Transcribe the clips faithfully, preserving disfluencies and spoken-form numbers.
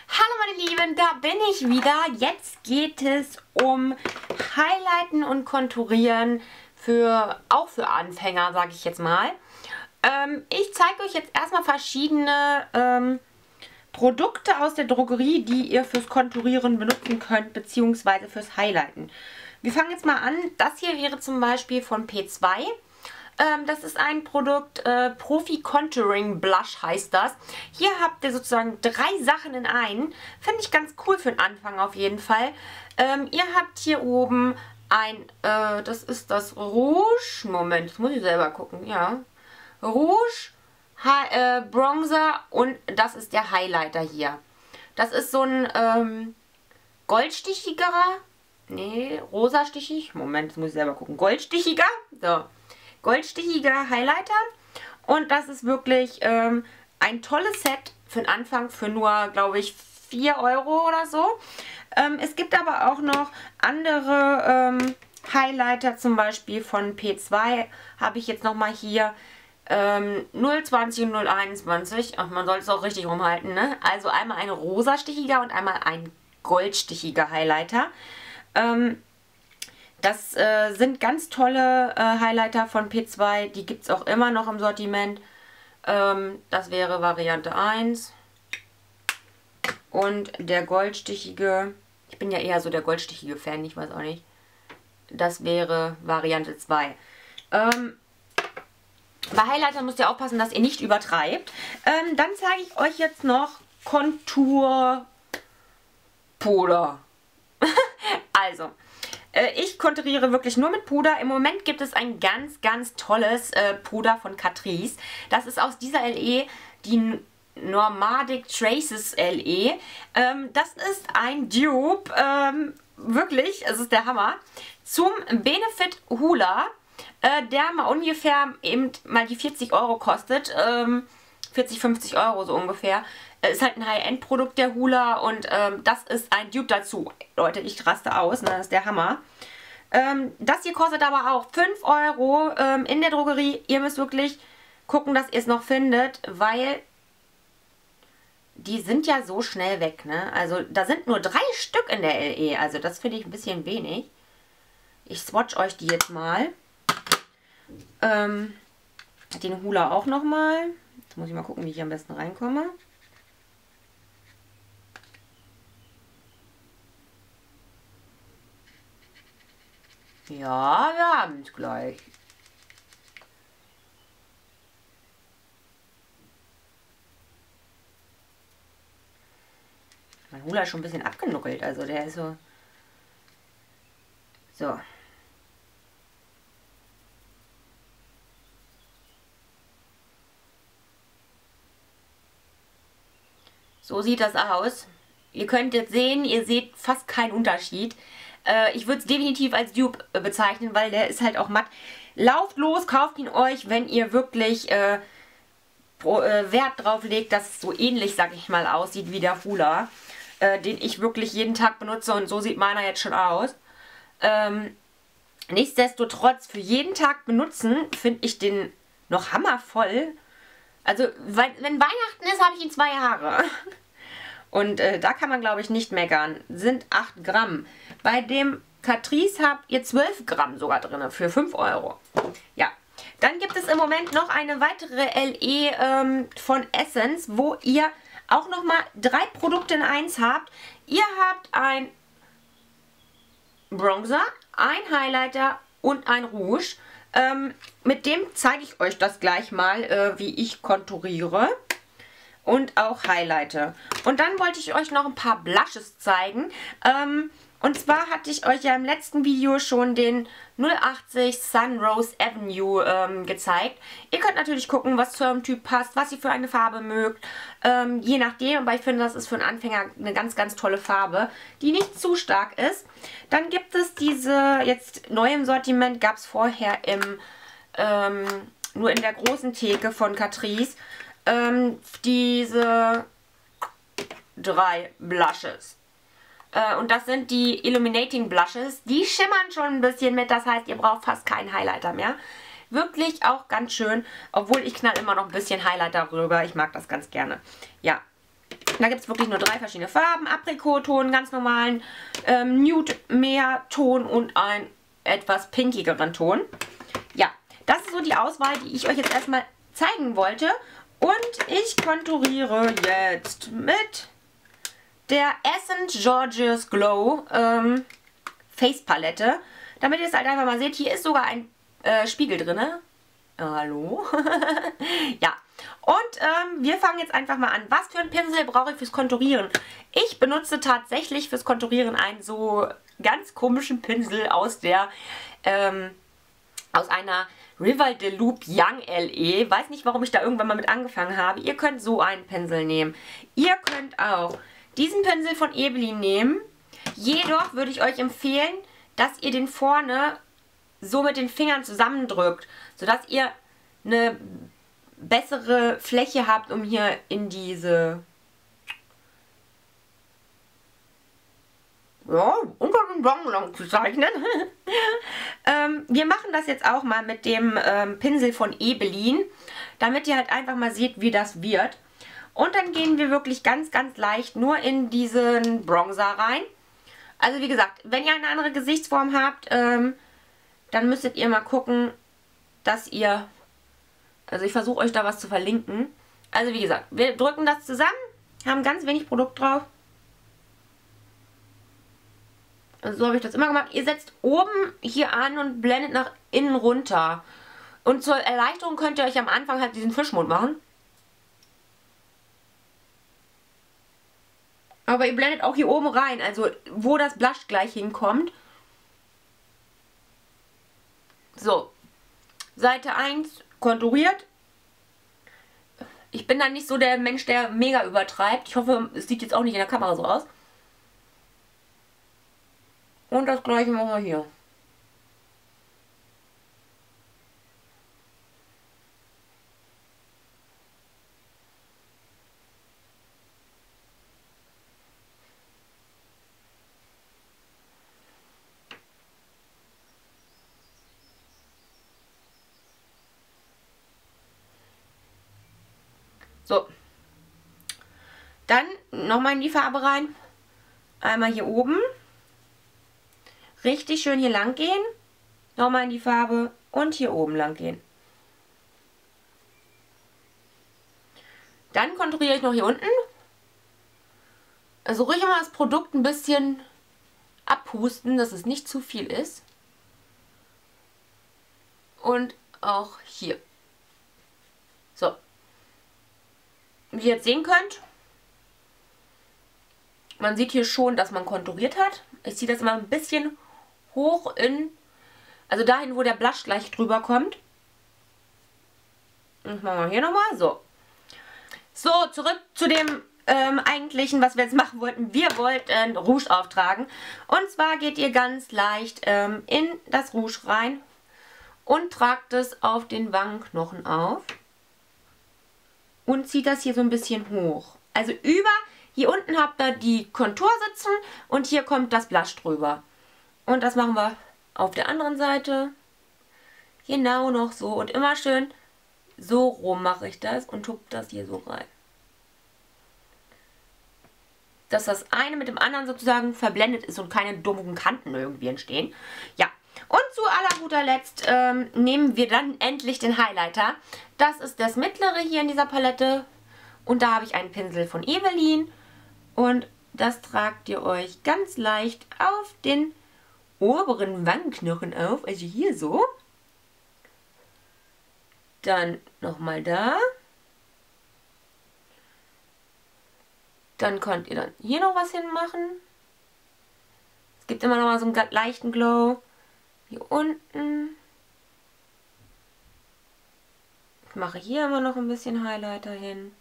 Hallo meine Lieben, da bin ich wieder. Jetzt geht es um Highlighten und Konturieren, für, auch für Anfänger, sage ich jetzt mal. Ähm, ich zeige euch jetzt erstmal verschiedene ähm, Produkte aus der Drogerie, die ihr fürs Konturieren benutzen könnt, beziehungsweise fürs Highlighten. Wir fangen jetzt mal an. Das hier wäre zum Beispiel von P zwei. Ähm, das ist ein Produkt, äh, Profi Contouring Blush heißt das. Hier habt ihr sozusagen drei Sachen in einen. Finde ich ganz cool für den Anfang auf jeden Fall. Ähm, ihr habt hier oben ein, äh, das ist das Rouge. Moment, das muss ich selber gucken, ja. Rouge, ha äh, Bronzer und das ist der Highlighter hier. Das ist so ein ähm, goldstichigerer, nee, rosastichig, Moment, das muss ich selber gucken, goldstichiger, so. Goldstichiger Highlighter und das ist wirklich ähm, ein tolles Set für den Anfang für nur, glaube ich, vier Euro oder so. Ähm, es gibt aber auch noch andere ähm, Highlighter, zum Beispiel von P zwei habe ich jetzt nochmal hier ähm, null zwanzig und null einundzwanzig. Ach, man soll es auch richtig rumhalten, ne? Also einmal ein rosastichiger und einmal ein goldstichiger Highlighter. Ähm, Das äh, sind ganz tolle äh, Highlighter von P zwei. Die gibt es auch immer noch im Sortiment. Ähm, das wäre Variante eins. Und der goldstichige, ich bin ja eher so der goldstichige Fan, ich weiß auch nicht. Das wäre Variante zwei. Ähm, bei Highlightern müsst ihr aufpassen, dass ihr nicht übertreibt. Ähm, dann zeige ich euch jetzt noch Konturpuder. Also, ich konturiere wirklich nur mit Puder. Im Moment gibt es ein ganz, ganz tolles äh, Puder von Catrice. Das ist aus dieser L E, die Nomadic Traces L E. Ähm, das ist ein Dupe, ähm, wirklich, es ist der Hammer, zum Benefit Hoola, äh, der mal ungefähr eben mal die vierzig Euro kostet. Ähm, vierzig, fünfzig Euro so ungefähr. Ist halt ein High-End-Produkt, der Hoola, und ähm, das ist ein Dupe dazu. Leute, ich raste aus, ne? Das ist der Hammer. Ähm, das hier kostet aber auch fünf Euro ähm, in der Drogerie. Ihr müsst wirklich gucken, dass ihr es noch findet, weil die sind ja so schnell weg, ne? Also da sind nur drei Stück in der L E, also das finde ich ein bisschen wenig. Ich swatch euch die jetzt mal. Ähm, den Hoola auch nochmal. Jetzt muss ich mal gucken, wie ich am besten reinkomme. Ja, wir haben es gleich. Mein Hoola ist schon ein bisschen abgenuckelt, also der ist so... So. So sieht das aus. Ihr könnt jetzt sehen, ihr seht fast keinen Unterschied. Äh, ich würde es definitiv als Dupe äh, bezeichnen, weil der ist halt auch matt. Lauft los, kauft ihn euch, wenn ihr wirklich äh, pro, äh, Wert drauf legt, dass es so ähnlich, sag ich mal, aussieht wie der Hoola, äh, den ich wirklich jeden Tag benutze, und so sieht meiner jetzt schon aus. Ähm, nichtsdestotrotz, für jeden Tag benutzen, finde ich den noch hammervoll. Also, wenn, wenn Weihnachten ist, habe ich ihn zwei Jahre. Und äh, da kann man, glaube ich, nicht meckern. Sind acht Gramm. Bei dem Catrice habt ihr zwölf Gramm sogar drin für fünf Euro. Ja. Dann gibt es im Moment noch eine weitere L E ähm, von Essence, wo ihr auch nochmal drei Produkte in eins habt. Ihr habt ein Bronzer, ein Highlighter und ein Rouge. Ähm, mit dem zeige ich euch das gleich mal, äh, wie ich konturiere und auch highlighte. Und dann wollte ich euch noch ein paar Blushes zeigen. Ähm, und zwar hatte ich euch ja im letzten Video schon den null achtzig Sunrose Avenue ähm, gezeigt. Ihr könnt natürlich gucken, was zu eurem Typ passt, was ihr für eine Farbe mögt. Ähm, je nachdem, aber ich finde, das ist für einen Anfänger eine ganz, ganz tolle Farbe, die nicht zu stark ist. Dann gibt es diese, jetzt neu im Sortiment, gab es vorher im, ähm, nur in der großen Theke von Catrice, ähm, diese drei Blushes. Äh, und das sind die Illuminating Blushes. Die schimmern schon ein bisschen mit, das heißt, ihr braucht fast keinen Highlighter mehr. Wirklich auch ganz schön, obwohl ich knall immer noch ein bisschen Highlighter rüber. Ich mag das ganz gerne. Ja, Da gibt es wirklich nur drei verschiedene Farben. Aprikotton, ganz normalen, ähm, Nude Meerton und einen etwas pinkigeren Ton. Ja, das ist so die Auswahl, die ich euch jetzt erstmal zeigen wollte. Und ich konturiere jetzt mit der Essence Gorgeous Glow ähm, Face Palette. Damit ihr es halt einfach mal seht, hier ist sogar ein äh, Spiegel drin. Hallo? Ja. Und ähm, wir fangen jetzt einfach mal an. Was für einen Pinsel brauche ich fürs Konturieren? Ich benutze tatsächlich fürs Konturieren einen so ganz komischen Pinsel aus der ähm, aus einer Rival de Loop Young L E. Weiß nicht, warum ich da irgendwann mal mit angefangen habe. Ihr könnt so einen Pinsel nehmen. Ihr könnt auch diesen Pinsel von Ebelin nehmen. Jedoch würde ich euch empfehlen, dass ihr den vorne so mit den Fingern zusammendrückt, sodass ihr eine bessere Fläche habt, um hier in diese ja, unter den Daumen lang zu zeichnen. ähm, wir machen das jetzt auch mal mit dem ähm, Pinsel von Ebelin, damit ihr halt einfach mal seht, wie das wird. Und dann gehen wir wirklich ganz, ganz leicht nur in diesen Bronzer rein. Also wie gesagt, wenn ihr eine andere Gesichtsform habt, ähm, dann müsstet ihr mal gucken, dass ihr, also ich versuche euch da was zu verlinken. Also wie gesagt, wir drücken das zusammen, haben ganz wenig Produkt drauf. Also so habe ich das immer gemacht. Ihr setzt oben hier an und blendet nach innen runter. Und zur Erleichterung könnt ihr euch am Anfang halt diesen Fischmund machen. Aber ihr blendet auch hier oben rein, also wo das Blush gleich hinkommt. So, Seite eins konturiert. Ich bin dann nicht so der Mensch, der mega übertreibt. Ich hoffe, es sieht jetzt auch nicht in der Kamera so aus. Und das gleiche machen wir hier. So. Dann nochmal in die Farbe rein. Einmal hier oben. Richtig schön hier lang gehen. Nochmal in die Farbe und hier oben lang gehen. Dann konturiere ich noch hier unten. Also ruhig immer das Produkt ein bisschen abpusten, dass es nicht zu viel ist. Und auch hier. So. Wie ihr jetzt sehen könnt, man sieht hier schon, dass man konturiert hat. Ich ziehe das immer ein bisschen hoch in, also dahin, wo der Blush gleich drüber kommt. Und machen wir hier nochmal, so. So, zurück zu dem ähm, eigentlichen, was wir jetzt machen wollten. Wir wollten Rouge auftragen. Und zwar geht ihr ganz leicht ähm, in das Rouge rein und tragt es auf den Wangenknochen auf. Und zieht das hier so ein bisschen hoch. Also über, hier unten habt ihr die Kontur sitzen und hier kommt das Blush drüber. Und das machen wir auf der anderen Seite. Genau noch so. Und immer schön so rum mache ich das und tupp das hier so rein. Dass das eine mit dem anderen sozusagen verblendet ist und keine dummen Kanten irgendwie entstehen. Ja. Und zu aller guter Letzt ähm, nehmen wir dann endlich den Highlighter. Das ist das mittlere hier in dieser Palette. Und da habe ich einen Pinsel von Ebelin. Und das tragt ihr euch ganz leicht auf den oberen Wangenknochen auf. Also hier so. Dann nochmal da. Dann könnt ihr dann hier noch was hinmachen. Es gibt immer noch mal so einen leichten Glow. Hier unten. Ich mache hier immer noch ein bisschen Highlighter hin.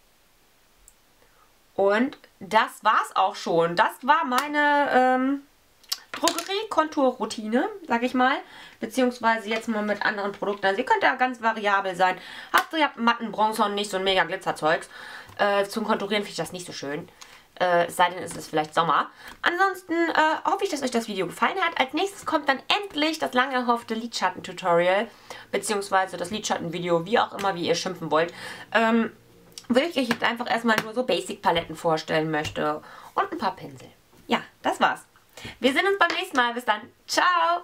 Und das war's auch schon. Das war meine ähm, Drogerie-Kontur-Routine, sag ich mal. Beziehungsweise jetzt mal mit anderen Produkten. Also ihr könnt ja ganz variabel sein. Habt ihr habt matten Bronzer und nicht so ein mega Glitzerzeugs. Äh, zum Konturieren finde ich das nicht so schön. Äh, es sei denn, es ist vielleicht Sommer. Ansonsten äh, hoffe ich, dass euch das Video gefallen hat. Als nächstes kommt dann endlich das lang erhoffte Lidschatten-Tutorial. Beziehungsweise das Lidschatten-Video, wie auch immer, wie ihr schimpfen wollt. Ähm, will ich euch jetzt einfach erstmal nur so Basic-Paletten vorstellen möchte. Und ein paar Pinsel. Ja, das war's. Wir sehen uns beim nächsten Mal. Bis dann. Ciao!